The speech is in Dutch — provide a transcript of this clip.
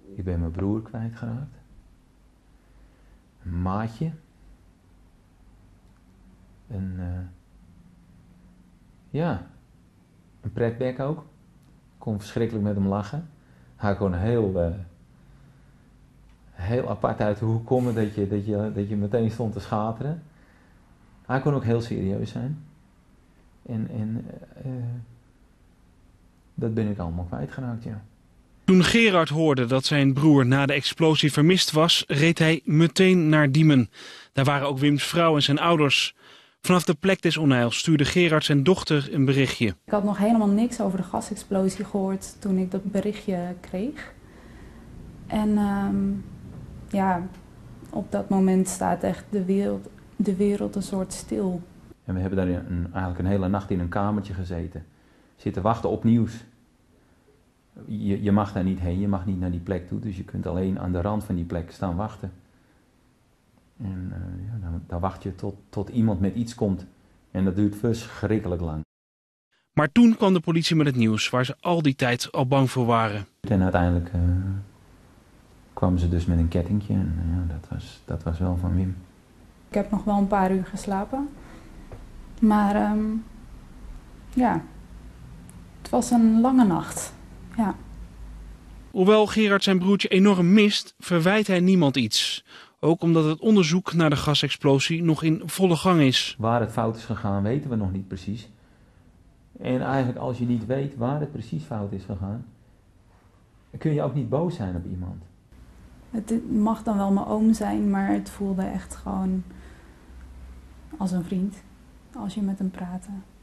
Ik ben mijn broer kwijtgeraakt. Een maatje. Een pretbek ook. Ik kon verschrikkelijk met hem lachen. Hij kon heel apart uit de hoek komen dat je meteen stond te schateren. Hij kon ook heel serieus zijn. Dat ben ik allemaal kwijtgeraakt, ja. Toen Gerard hoorde dat zijn broer na de explosie vermist was, reed hij meteen naar Diemen. Daar waren ook Wims vrouw en zijn ouders. Vanaf de plek des onheils stuurde Gerard zijn dochter een berichtje. Ik had nog helemaal niks over de gasexplosie gehoord toen ik dat berichtje kreeg. En op dat moment staat echt de wereld een soort stil. En we hebben daar eigenlijk een hele nacht in een kamertje gezeten. Zitten wachten op nieuws. Je mag daar niet heen, je mag niet naar die plek toe. Dus je kunt alleen aan de rand van die plek staan wachten. En dan wacht je tot iemand met iets komt. En dat duurt verschrikkelijk lang. Maar toen kwam de politie met het nieuws waar ze al die tijd al bang voor waren. En uiteindelijk kwamen ze dus met een kettingje. En dat was wel van Wim. Ik heb nog wel een paar uur geslapen. Maar het was een lange nacht. Ja. Hoewel Gerard zijn broertje enorm mist, verwijt hij niemand iets. Ook omdat het onderzoek naar de gasexplosie nog in volle gang is. Waar het fout is gegaan weten we nog niet precies. En eigenlijk als je niet weet waar het precies fout is gegaan, dan kun je ook niet boos zijn op iemand. Het mag dan wel mijn oom zijn, maar het voelde echt gewoon als een vriend. Als je met hem praatte.